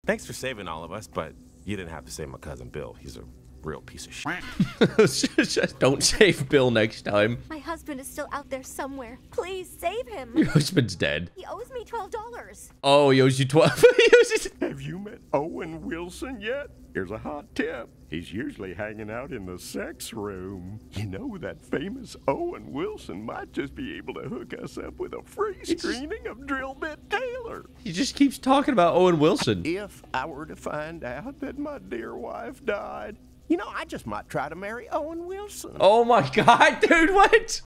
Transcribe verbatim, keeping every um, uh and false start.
Thanks for saving all of us, but you didn't have to save my cousin Bill. He's a real piece of shit. Just don't save Bill next time. My husband is still out there somewhere. Please save him. Your husband's dead. He owes me twelve dollars. Oh, he owes you twelve. Have you met Owen Wilson yet? Here's a hot tip. He's usually hanging out in the sex room. You know, that famous Owen Wilson might just be able to hook us up with a free screening of Drill Bit Taylor. He just keeps talking about Owen Wilson. If I were to find out that my dear wife died, you know, I just might try to marry Owen Wilson. Oh my God, dude, what?